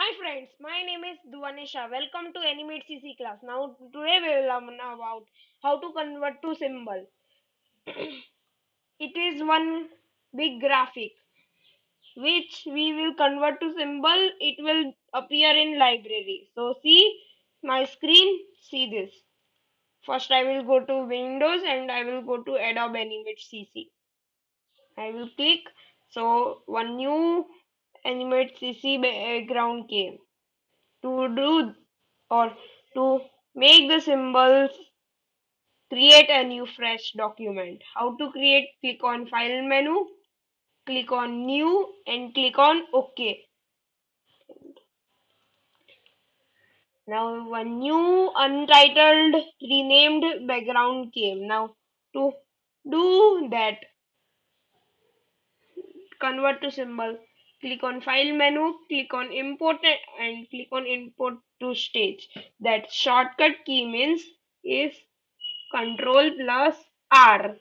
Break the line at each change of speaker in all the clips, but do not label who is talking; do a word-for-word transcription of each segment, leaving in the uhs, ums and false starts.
Hi friends, my name is Duanisha. Welcome to Animate C C class. Now today we will learn about how to convert to symbol. It is one big graphic which we will convert to symbol. It will appear in library. So see my screen, see this. First I will go to Windows and I will go to Adobe Animate C C. I will click. So one new Animate C C background came. To do or to make the symbols, create a new fresh document. How to create? Click on file menu, click on new and click on OK. Now one new untitled renamed background came. Now to do that, convert to symbol, click on file menu, click on import and click on import to stage. That shortcut key means is control plus R.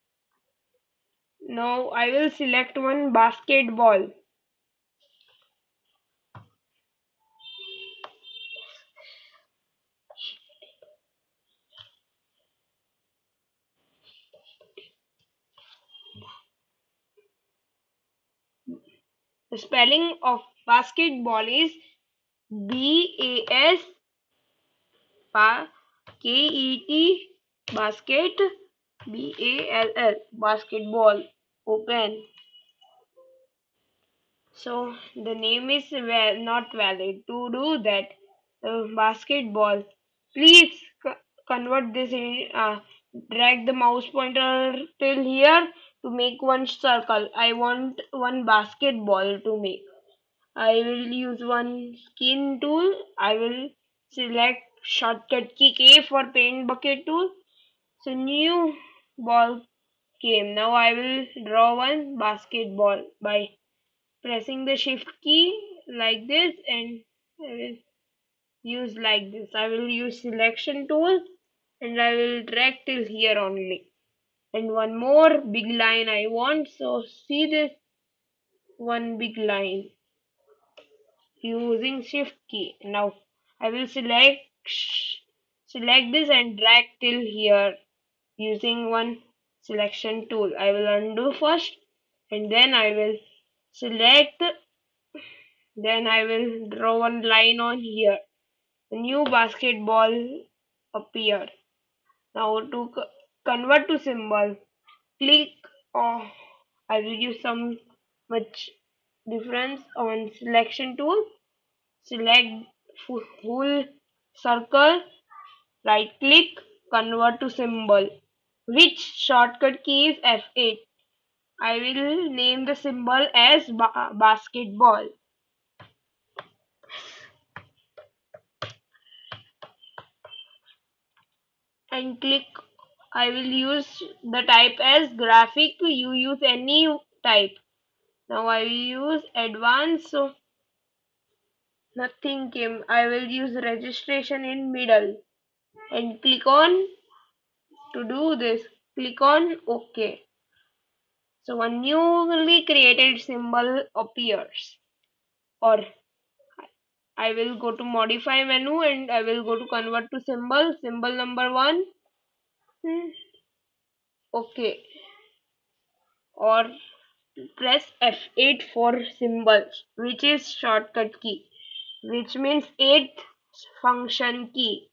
Now I will select one basketball. The spelling of basketball is B A S K E T basket B A L L basketball. Open. So the name is well not valid. To do that, uh, basketball. Please c- convert this in. Uh, drag the mouse pointer till here to make one circle. I want one basketball to make. I will use one skin tool. I will select shortcut key K for paint bucket tool. So new ball came. Now I will draw one basketball by pressing the shift key like this, and I will use like this. I will use selection tool and I will drag till here only. And one more big line I want. So see this one big line using shift key. Now I will select select this and drag till here using one selection tool. I will undo first and then I will select, then I will draw one line on here. A new basketball appear. Now to co- convert to symbol, click on, I will use some much difference on selection tool. Select fu- full circle, right click, convert to symbol. Which shortcut key is F eight? I will name the symbol as ba- basketball and click. I will use the type as graphic. You use any type. Now I will use advanced, so nothing came. I will use registration in middle and click on. To do this, click on OK. So a newly created symbol appears. Or I will go to modify menu and I will go to convert to symbol. Symbol number one. Hmm, OK. Or press F eight for symbols, which is shortcut key, which means eighth function key,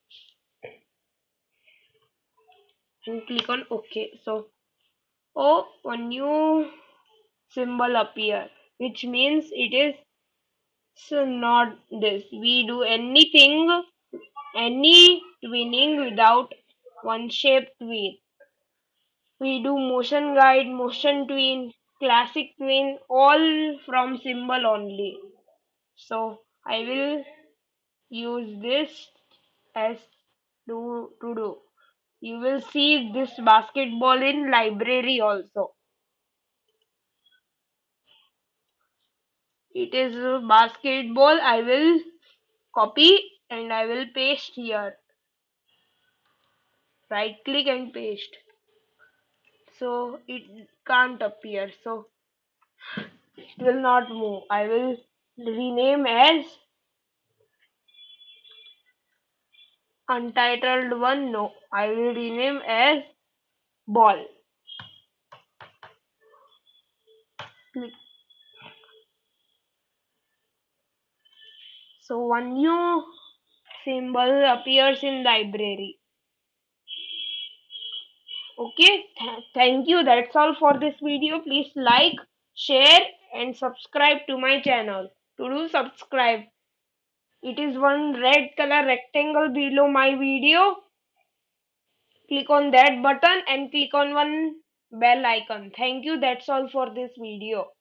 and click on OK. So, oh, a new symbol appear, which means it is so not this. We do anything, any twinning without one shape twin. We do motion guide, motion twin, classic twin, all from symbol only. So I will use this as to, to do. You will see this basketball in library also. It is a basketball. I will copy and I will paste here. Right click and paste. So it can't appear. So it will not move. I will rename as Untitled one, no. I will rename as ball. Click. So one new symbol appears in library. Okay, Th- thank you. That's all for this video. Please like, share, and subscribe to my channel. To do subscribe, it is one red color rectangle below my video. Click on that button and click on one bell icon. Thank you. That's all for this video.